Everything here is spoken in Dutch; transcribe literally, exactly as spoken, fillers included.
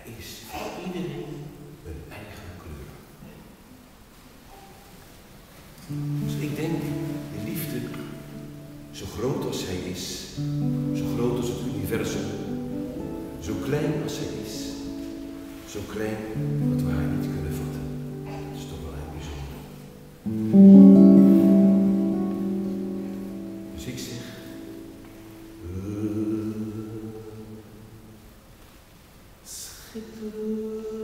Er is voor iedereen een eigen kleur. Dus ik denk, de liefde, zo groot als zij is, zo groot als het universum, zo klein als zij is, zo klein dat we haar niet kunnen vatten. Dat is toch wel heel bijzonder. Dus ik zeg, uh, schitterend.